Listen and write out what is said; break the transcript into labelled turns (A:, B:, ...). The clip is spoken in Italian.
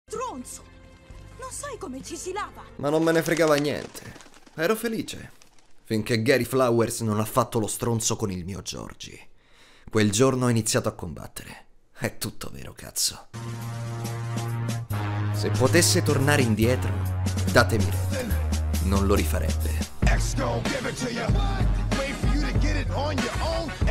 A: Stronzo! Non sai come ci si lava?
B: Ma non me ne fregava niente. Ero felice. Finché Gary Flowers non ha fatto lo stronzo con il mio Georgie. Quel giorno ho iniziato a combattere. È tutto vero, cazzo. Se potesse tornare indietro, datemi retta. Non lo rifarebbe.